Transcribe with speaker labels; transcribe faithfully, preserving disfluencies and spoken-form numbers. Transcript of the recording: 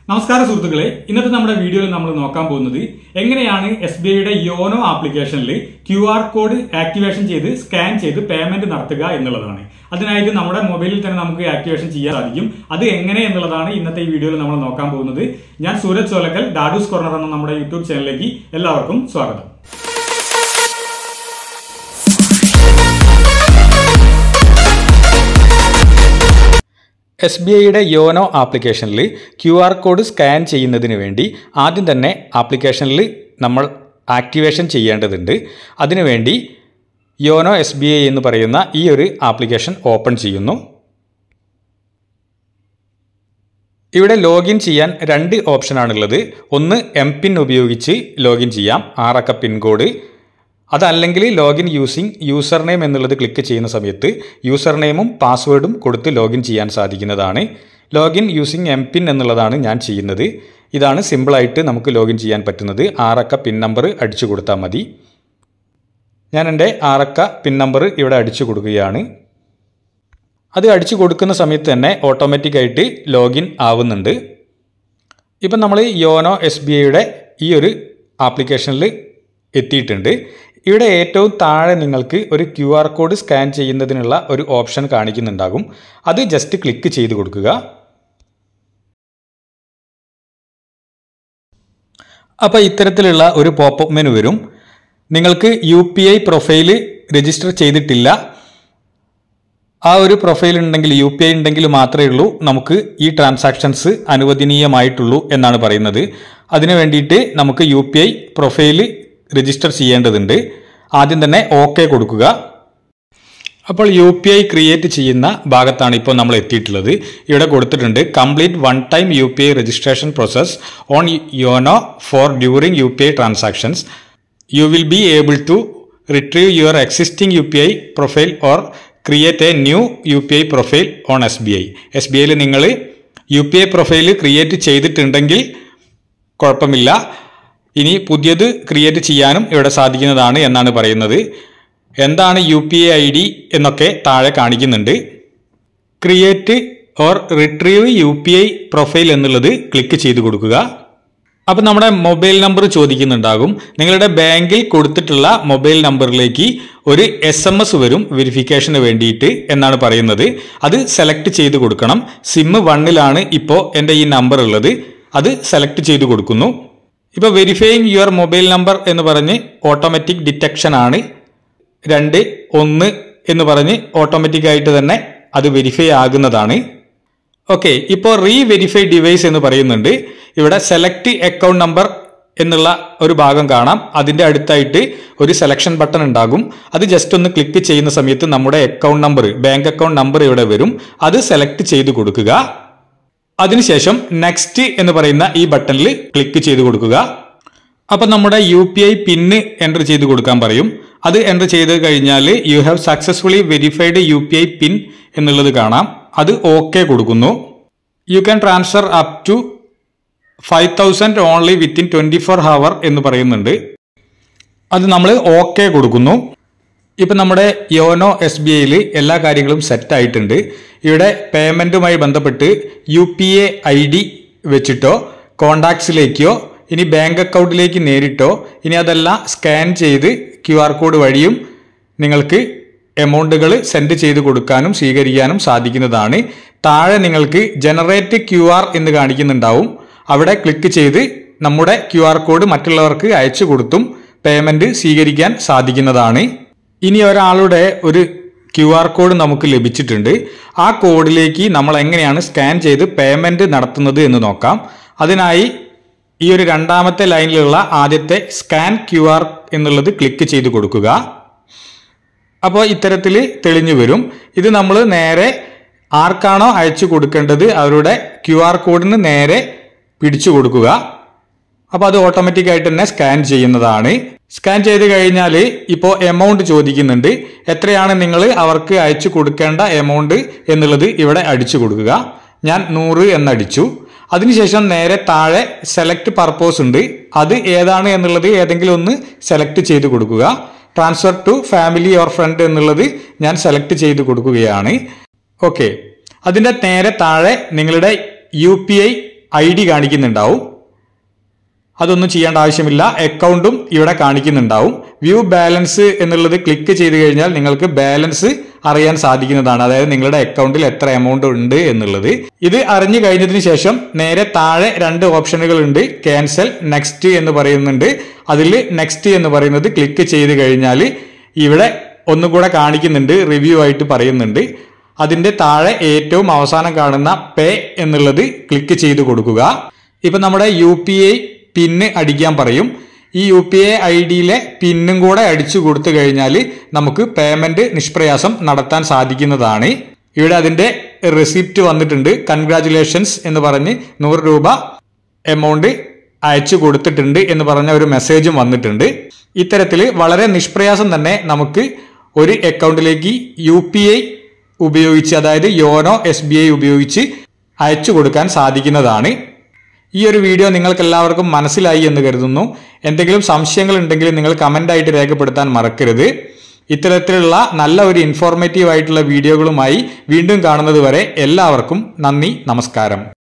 Speaker 1: നമസ്കാരം സുഹൃത്തുക്കളെ, ഇന്നത്തെ നമ്മുടെ വീഡിയോയിൽ നമ്മൾ നോക്കാൻ പോകുന്നത് എങ്ങനെയാണ് എസ് ബി ഐയുടെ യോനോ ആപ്ലിക്കേഷനിൽ ക്യു ആർ കോഡ് ആക്ടിവേഷൻ ചെയ്ത് സ്കാൻ ചെയ്ത് പേയ്മെന്റ് നടത്തുക എന്നുള്ളതാണ്. അതിനായിട്ട് നമ്മുടെ മൊബൈലിൽ തന്നെ നമുക്ക് ആക്ടിവേഷൻ ചെയ്യാൻ സാധിക്കും. അത് എങ്ങനെ എന്നുള്ളതാണ് ഇന്നത്തെ ഈ വീഡിയോയിൽ നമ്മൾ നോക്കാൻ പോകുന്നത്. ഞാൻ സൂരജ് ചോലക്കൽ, ഡാഡൂസ് കോർണർ എന്ന നമ്മുടെ യൂട്യൂബ് ചാനലിലേക്ക് എല്ലാവർക്കും സ്വാഗതം. എസ് ബി ഐയുടെ യോനോ ആപ്ലിക്കേഷനിൽ ക്യു ആർ കോഡ് സ്കാൻ ചെയ്യുന്നതിന് വേണ്ടി ആദ്യം തന്നെ ആപ്ലിക്കേഷനിൽ നമ്മൾ ആക്ടിവേഷൻ ചെയ്യേണ്ടതുണ്ട്. അതിനുവേണ്ടി യോനോ എസ് ബി ഐ എന്ന് പറയുന്ന ഈ ഒരു ആപ്ലിക്കേഷൻ ഓപ്പൺ ചെയ്യുന്നു. ഇവിടെ ലോഗിൻ ചെയ്യാൻ രണ്ട് ഓപ്ഷനാണുള്ളത്. ഒന്ന് എം പിൻ ഉപയോഗിച്ച് ലോഗിൻ ചെയ്യാം, ആറക്ക പിൻകോഡ്. അതല്ലെങ്കിൽ ലോഗിൻ യൂസിങ് യൂസർ നെയിം എന്നുള്ളത് ക്ലിക്ക് ചെയ്യുന്ന സമയത്ത് യൂസർ നെയിമും പാസ്വേഡും കൊടുത്ത് ലോഗിൻ ചെയ്യാൻ സാധിക്കുന്നതാണ്. ലോഗിൻ യൂസിങ് എം പിൻ എന്നുള്ളതാണ് ഞാൻ ചെയ്യുന്നത്. ഇതാണ് സിമ്പിളായിട്ട് നമുക്ക് ലോഗിൻ ചെയ്യാൻ പറ്റുന്നത്. ആറക്ക പിൻ നമ്പർ അടിച്ചു കൊടുത്താൽ മതി. ഞാൻ എൻ്റെ ആറക്ക പിൻ നമ്പർ ഇവിടെ അടിച്ചു കൊടുക്കുകയാണ്. അത് അടിച്ചു കൊടുക്കുന്ന സമയത്ത് തന്നെ ഓട്ടോമാറ്റിക്കായിട്ട് ലോഗിൻ ആവുന്നുണ്ട്. ഇപ്പം നമ്മൾ യോനോ എസ് ബി ഐയുടെ ഈ ഒരു ആപ്ലിക്കേഷനിൽ എത്തിയിട്ടുണ്ട്. ഇവിടെ ഏറ്റവും താഴെ നിങ്ങൾക്ക് ഒരു ക്യു ആർ കോഡ് സ്കാൻ ചെയ്യുന്നതിനുള്ള ഒരു ഓപ്ഷൻ കാണിക്കുന്നുണ്ടാകും. അത് ജസ്റ്റ് ക്ലിക്ക് ചെയ്ത് കൊടുക്കുക. അപ്പോൾ ഇത്തരത്തിലുള്ള ഒരു പോപ്പപ്പ് മെനു വരും. നിങ്ങൾക്ക് U P I profile register ചെയ്തിട്ടില്ല, ആ ഒരു പ്രൊഫൈൽ ഉണ്ടെങ്കിൽ യു പി ഐ ഉണ്ടെങ്കിൽ മാത്രമേ ഉള്ളൂ നമുക്ക് ഈ ട്രാൻസാക്ഷൻസ് അനുവദനീയമായിട്ടുള്ളൂ എന്നാണ് പറയുന്നത്. അതിനു വേണ്ടിയിട്ട് നമുക്ക് U P I profile register ചെയ്യേണ്ടതുണ്ട്. ആദ്യം തന്നെ ഓക്കെ കൊടുക്കുക. അപ്പോൾ യു പി ഐ ക്രിയേറ്റ് ചെയ്യുന്ന ഭാഗത്താണ് ഇപ്പോൾ നമ്മൾ എത്തിയിട്ടുള്ളത്. ഇവിടെ കൊടുത്തിട്ടുണ്ട് complete one time U P I registration process on YONO for during U P I transactions. You will be able to retrieve your existing U P I profile or create a new U P I profile on S B I. S B ഐയിൽ നിങ്ങൾ U P I profile create ചെയ്തിട്ടുണ്ടെങ്കിൽ കുഴപ്പമില്ല, ഇനി പുതിയത് create ചെയ്യാനും ഇവിടെ സാധിക്കുന്നതാണ് എന്നാണ് പറയുന്നത്. എന്താണ് U P I I D എന്നൊക്കെ താഴെ കാണിക്കുന്നുണ്ട്. Create or retrieve U P I profile എന്നുള്ളത് ക്ലിക്ക് ചെയ്ത് കൊടുക്കുക. അപ്പം നമ്മുടെ മൊബൈൽ നമ്പർ ചോദിക്കുന്നുണ്ടാകും. നിങ്ങളുടെ ബാങ്കിൽ കൊടുത്തിട്ടുള്ള മൊബൈൽ നമ്പറിലേക്ക് ഒരു എസ് എം എസ് വരും വെരിഫിക്കേഷന് വേണ്ടിയിട്ട് എന്നാണ് പറയുന്നത്. അത് സെലക്ട് ചെയ്ത് കൊടുക്കണം. സിം വണ്ണിലാണ് ഇപ്പോൾ എൻ്റെ ഈ നമ്പർ ഉള്ളത്. അത് സെലക്ട് ചെയ്ത് കൊടുക്കുന്നു. ഇപ്പോൾ വെരിഫൈയിങ് യുവർ മൊബൈൽ നമ്പർ എന്ന് പറഞ്ഞ് ഓട്ടോമാറ്റിക് ഡിറ്റക്ഷൻ ആണ്. രണ്ട് ഒന്ന് എന്ന് പറഞ്ഞ് ഓട്ടോമാറ്റിക്കായിട്ട് തന്നെ അത് വെരിഫൈ ആകുന്നതാണ്. ഓക്കെ, ഇപ്പോൾ റീ വെരിഫൈ ഡിവൈസ് എന്ന് പറയുന്നുണ്ട്. ഇവിടെ സെലക്ട് അക്കൗണ്ട് നമ്പർ എന്നുള്ള ഒരു ഭാഗം കാണാം. അതിൻ്റെ അടുത്തായിട്ട് ഒരു സെലക്ഷൻ ബട്ടൺ ഉണ്ടാകും. അത് ജസ്റ്റ് ഒന്ന് ക്ലിക്ക് ചെയ്യുന്ന സമയത്ത് നമ്മുടെ account number, bank account number ഇവിടെ വരും. അത് സെലക്ട് ചെയ്ത് കൊടുക്കുക. അതിനുശേഷം നെക്സ്റ്റ് എന്ന് പറയുന്ന ഈ ബട്ടണിൽ ക്ലിക്ക് ചെയ്ത് കൊടുക്കുക. അപ്പം നമ്മുടെ U P I pin enter ചെയ്ത് കൊടുക്കാൻ പറയും. അത് എൻ്റർ ചെയ്ത് കഴിഞ്ഞാൽ you have successfully verified U P I pin എന്നുള്ളത് കാണാം. അത് ഓക്കെ കൊടുക്കുന്നു. You can transfer up to five thousand only within twenty four hour എന്ന് പറയുന്നുണ്ട്. അത് നമ്മൾ ഓക്കെ കൊടുക്കുന്നു. ഇപ്പം നമ്മുടെ യോനോ എസ് ബി ഐയിൽ എല്ലാ കാര്യങ്ങളും സെറ്റ് ആയിട്ടുണ്ട്. ഇവിടെ പേയ്മെൻറ്റുമായി ബന്ധപ്പെട്ട് U P I I D വെച്ചിട്ടോ കോണ്ടാക്ട്സിലേക്കോ ഇനി ബാങ്ക് അക്കൗണ്ടിലേക്ക് നേരിട്ടോ ഇനി അതെല്ലാം സ്കാൻ ചെയ്ത് ക്യു ആർ കോഡ് വഴിയും നിങ്ങൾക്ക് എമൗണ്ടുകൾ സെൻഡ് ചെയ്ത് കൊടുക്കാനും സ്വീകരിക്കാനും സാധിക്കുന്നതാണ്. താഴെ നിങ്ങൾക്ക് ജനറേറ്റ് ക്യു ആർ എന്ന് കാണിക്കുന്നുണ്ടാവും. അവിടെ ക്ലിക്ക് ചെയ്ത് നമ്മുടെ ക്യു ആർ കോഡ് മറ്റുള്ളവർക്ക് അയച്ചു കൊടുത്തും പേയ്മെൻറ്റ് സ്വീകരിക്കാൻ സാധിക്കുന്നതാണ്. ഇനി ഒരാളുടെ ഒരു ക്യു ആർ കോഡ് നമുക്ക് ലഭിച്ചിട്ടുണ്ട്. ആ കോഡിലേക്ക് നമ്മൾ എങ്ങനെയാണ് സ്കാൻ ചെയ്ത് പേയ്മെൻറ്റ് നടത്തുന്നത് എന്ന് നോക്കാം. അതിനായി ഈ ഒരു രണ്ടാമത്തെ ലൈനിലുള്ള ആദ്യത്തെ സ്കാൻ ക്യു ആർ എന്നുള്ളത് ക്ലിക്ക് ചെയ്ത് കൊടുക്കുക. അപ്പോൾ ഇത്തരത്തിൽ തെളിഞ്ഞു വരും. ഇത് നമ്മൾ നേരെ ആർക്കാണോ അയച്ചു കൊടുക്കേണ്ടത് അവരുടെ ക്യു ആർ കോഡിന് നേരെ പിടിച്ചു കൊടുക്കുക. അപ്പോൾ അത് ഓട്ടോമാറ്റിക്കായിട്ട് തന്നെ സ്കാൻ ചെയ്യുന്നതാണ്. സ്കാൻ ചെയ്ത് കഴിഞ്ഞാൽ ഇപ്പോൾ എമൗണ്ട് ചോദിക്കുന്നുണ്ട്. എത്രയാണ് നിങ്ങൾ അവർക്ക് അയച്ചു കൊടുക്കേണ്ട എമൗണ്ട് എന്നുള്ളത് ഇവിടെ അടിച്ചു കൊടുക്കുക. ഞാൻ നൂറ് എന്നടിച്ചു. അതിനുശേഷം നേരെ താഴെ സെലക്ട് പർപ്പസ് ഉണ്ട്. അത് ഏതാണ് എന്നുള്ളത് ഏതെങ്കിലും ഒന്ന് സെലക്ട് ചെയ്ത് കൊടുക്കുക. Transfer to family or friend എന്നുള്ളത് ഞാൻ സെലക്ട് ചെയ്ത് കൊടുക്കുകയാണ്. ഓക്കെ, അതിൻ്റെ നേരെ താഴെ നിങ്ങളുടെ U P I I D കാണിക്കുന്നുണ്ടാവും. അതൊന്നും ചെയ്യേണ്ട ആവശ്യമില്ല. അക്കൗണ്ടും ഇവിടെ കാണിക്കുന്നുണ്ടാവും. വ്യൂ ബാലൻസ് എന്നുള്ളത് ക്ലിക്ക് ചെയ്ത് കഴിഞ്ഞാൽ നിങ്ങൾക്ക് ബാലൻസ് അറിയാൻ സാധിക്കുന്നതാണ്. അതായത് നിങ്ങളുടെ അക്കൗണ്ടിൽ എത്ര എമൗണ്ട് ഉണ്ട് എന്നുള്ളത്. ഇത് അറിഞ്ഞു കഴിഞ്ഞതിന് ശേഷം നേരെ താഴെ രണ്ട് ഓപ്ഷനുകൾ ഉണ്ട്. ക്യാൻസൽ, നെക്സ്റ്റ് എന്ന് പറയുന്നുണ്ട്. അതിൽ നെക്സ്റ്റ് എന്ന് പറയുന്നത് ക്ലിക്ക് ചെയ്ത് കഴിഞ്ഞാൽ ഇവിടെ ഒന്നുകൂടെ കാണിക്കുന്നുണ്ട്, റിവ്യൂ ആയിട്ട് പറയുന്നുണ്ട്. അതിന്റെ താഴെ ഏറ്റവും അവസാനം കാണുന്ന പേ എന്നുള്ളത് ക്ലിക്ക് ചെയ്ത് കൊടുക്കുക. ഇപ്പൊ നമ്മുടെ യു പി ഐ പിന്ന് അടിക്കാൻ പറയും. ഈ യു പി ഐ ഐ ഡിയിലെ പിന്നും കൂടെ അടിച്ചു കൊടുത്തു കഴിഞ്ഞാൽ നമുക്ക് പേയ്മെന്റ് നിഷ്പ്രയാസം നടത്താൻ സാധിക്കുന്നതാണ്. ഇവിടെ അതിന്റെ റെസിപ്റ്റ് വന്നിട്ടുണ്ട്. കൺഗ്രാറ്റുലേഷൻസ് എന്ന് പറഞ്ഞ് നൂറ് രൂപ എമൗണ്ട് അയച്ചു കൊടുത്തിട്ടുണ്ട് എന്ന് പറഞ്ഞ ഒരു മെസ്സേജും വന്നിട്ടുണ്ട്. ഇത്തരത്തിൽ വളരെ നിഷ്പ്രയാസം തന്നെ നമുക്ക് ഒരു അക്കൗണ്ടിലേക്ക് യു പി ഐ ഉപയോഗിച്ച്, അതായത് യോനോ എസ് ബി ഐ ഉപയോഗിച്ച് അയച്ചു കൊടുക്കാൻ സാധിക്കുന്നതാണ്. ഈ ഒരു വീഡിയോ നിങ്ങൾക്ക് എല്ലാവർക്കും മനസ്സിലായി എന്ന് കരുതുന്നു. എന്തെങ്കിലും സംശയങ്ങൾ ഉണ്ടെങ്കിൽ നിങ്ങൾ കമന്റ് ആയിട്ട് രേഖപ്പെടുത്താൻ മറക്കരുത്. ഇത്തരത്തിലുള്ള നല്ല ഒരു ഇൻഫോർമേറ്റീവ് ആയിട്ടുള്ള വീഡിയോകളുമായി വീണ്ടും കാണുന്നത് വരെ എല്ലാവർക്കും നന്ദി, നമസ്കാരം.